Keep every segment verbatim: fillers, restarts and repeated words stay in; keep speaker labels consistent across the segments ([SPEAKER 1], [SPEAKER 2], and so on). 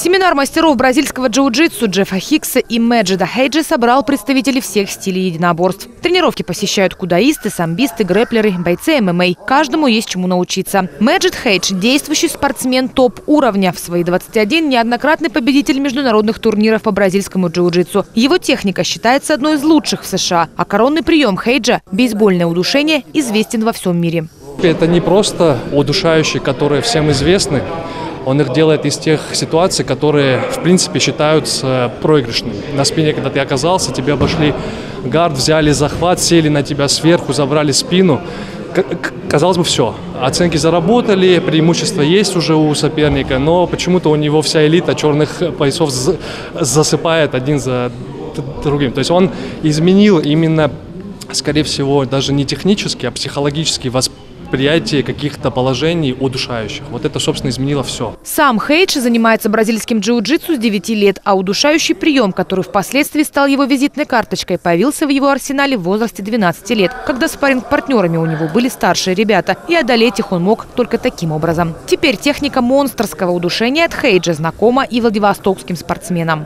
[SPEAKER 1] Семинар мастеров бразильского джиу-джитсу Джеффа Хиггса и Мэджида Хейджа собрал представителей всех стилей единоборств. Тренировки посещают кудаисты, самбисты, грэпплеры, бойцы эм эм а. Каждому есть чему научиться. Мэджид Хейдж – действующий спортсмен топ-уровня. В свои двадцать один неоднократный победитель международных турниров по бразильскому джиу-джитсу. Его техника считается одной из лучших в США, а коронный прием Хейджа – бейсбольное удушение – известен во всем мире.
[SPEAKER 2] Это не просто удушающие, которые всем известны. Он их делает из тех ситуаций, которые, в принципе, считаются проигрышными. На спине, когда ты оказался, тебе обошли гард, взяли захват, сели на тебя сверху, забрали спину. Казалось бы, все. Оценки заработали, преимущество есть уже у соперника, но почему-то у него вся элита черных поясов засыпает один за другим. То есть он изменил именно, скорее всего, даже не технически, а психологически восприятие. Восприятие каких-то положений удушающих. Вот это, собственно, изменило все.
[SPEAKER 1] Сам Хейдж занимается бразильским джиу-джитсу с девяти лет, а удушающий прием, который впоследствии стал его визитной карточкой, появился в его арсенале в возрасте двенадцати лет, когда спарринг-партнерами у него были старшие ребята, и одолеть их он мог только таким образом. Теперь техника монстрского удушения от Хейджа знакома и владивостокским спортсменам.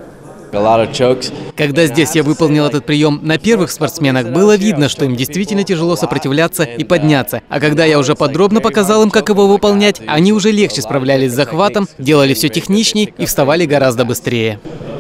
[SPEAKER 3] Когда здесь я выполнил этот прием, на первых спортсменах было видно, что им действительно тяжело сопротивляться и подняться. А когда я уже подробно показал им, как его выполнять, они уже легче справлялись с захватом, делали все техничней и вставали гораздо быстрее.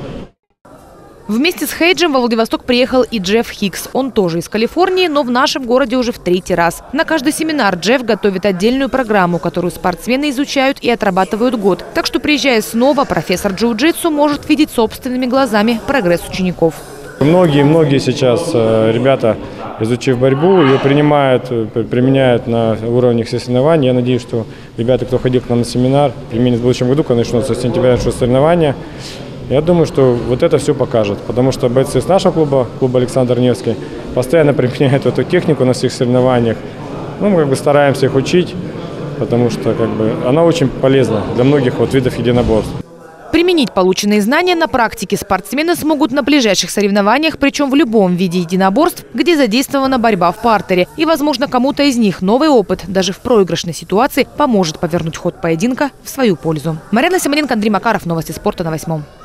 [SPEAKER 1] Вместе с Хейджем во Владивосток приехал и Джефф Хиггс. Он тоже из Калифорнии, но в нашем городе уже в третий раз. На каждый семинар Джефф готовит отдельную программу, которую спортсмены изучают и отрабатывают год. Так что, приезжая снова, профессор джиу-джитсу может видеть собственными глазами прогресс учеников.
[SPEAKER 4] Многие-многие сейчас ребята, изучив борьбу, ее принимают, применяют на уровне соревнований. Я надеюсь, что ребята, кто ходил к нам на семинар, применят в будущем году, когда начнутся с сентября соревнования. Я думаю, что вот это все покажет, потому что бойцы с нашего клуба, клуба Александр Невский, постоянно применяют эту технику на всех соревнованиях. Ну, мы как бы стараемся их учить, потому что как бы она очень полезна для многих вот видов единоборств.
[SPEAKER 1] Применить полученные знания на практике спортсмены смогут на ближайших соревнованиях, причем в любом виде единоборств, где задействована борьба в партере. И, возможно, кому-то из них новый опыт, даже в проигрышной ситуации, поможет повернуть ход поединка в свою пользу. Марина Симоненко, Андрей Макаров. Новости спорта на восьмом.